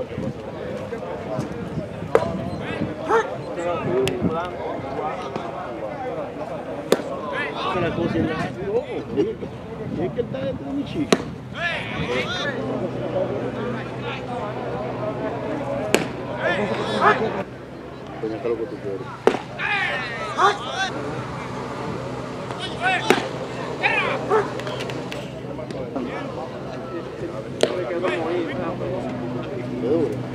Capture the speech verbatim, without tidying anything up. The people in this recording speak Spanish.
La cosa es que está dentro de mi chico. Coño, acá lo que tú quieres. ¿Qué duro?